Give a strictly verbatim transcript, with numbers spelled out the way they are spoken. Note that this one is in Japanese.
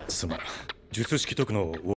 すまん。術式解くのを